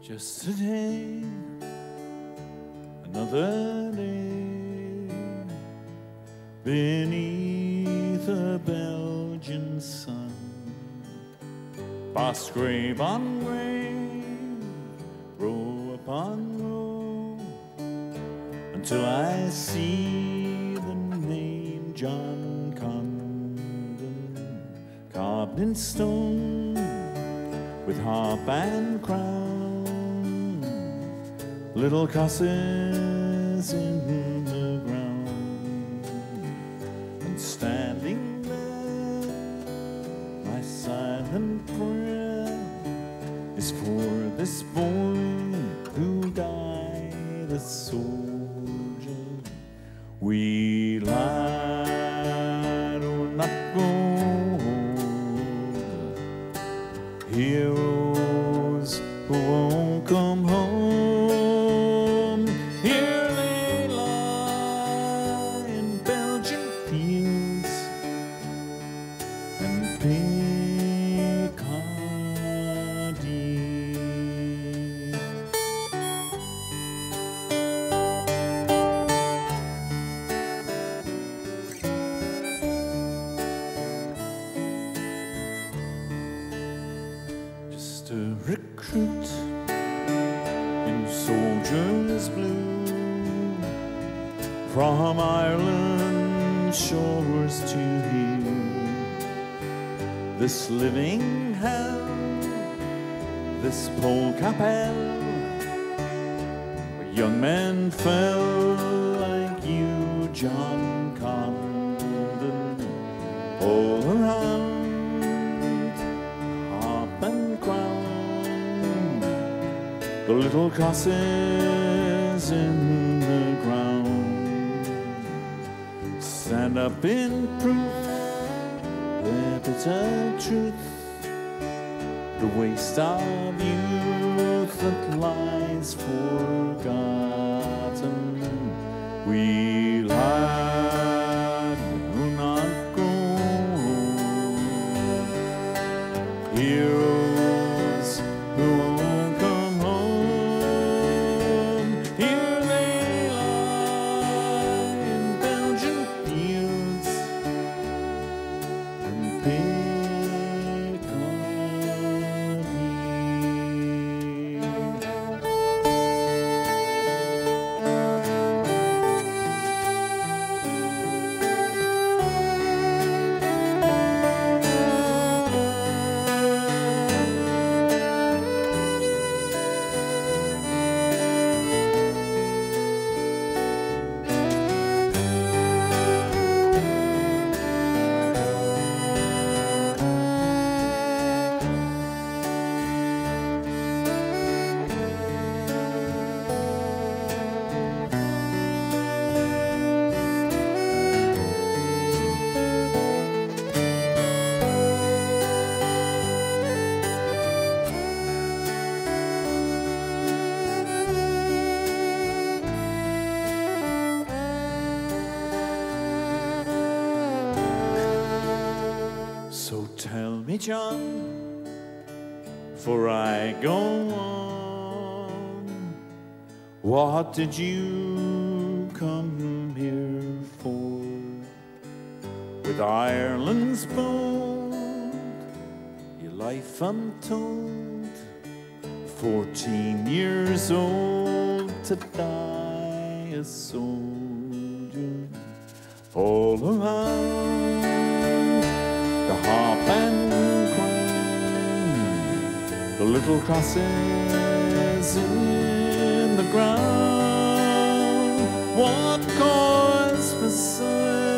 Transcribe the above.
Just a day, another day, beneath a Belgian sun, past grave on grave, row upon row, until I see the name John Condon carved in stone with harp and crown. Little crosses in the ground, and standing there, my silent prayer is for this boy who died a soldier. We lied or not gold, heroes who won't come home. Just a recruit in soldier's blue, from Ireland's shores to here. This living hell, this Polkapelle, where young men fell like you, John Condon, all around, harp and crown, the little crosses in the ground stand up in proof, their bitter truth, the waste of youth that lies forgotten. We lied, do not go, heroes who won't come home. Here they lie in Belgian fields and So tell me, John, for I go on, what did you come here for? With Ireland's bold, your life untold, 14 years old to die a soldier, all around the harp and crown, the little crosses in the ground. What cause for sorrow?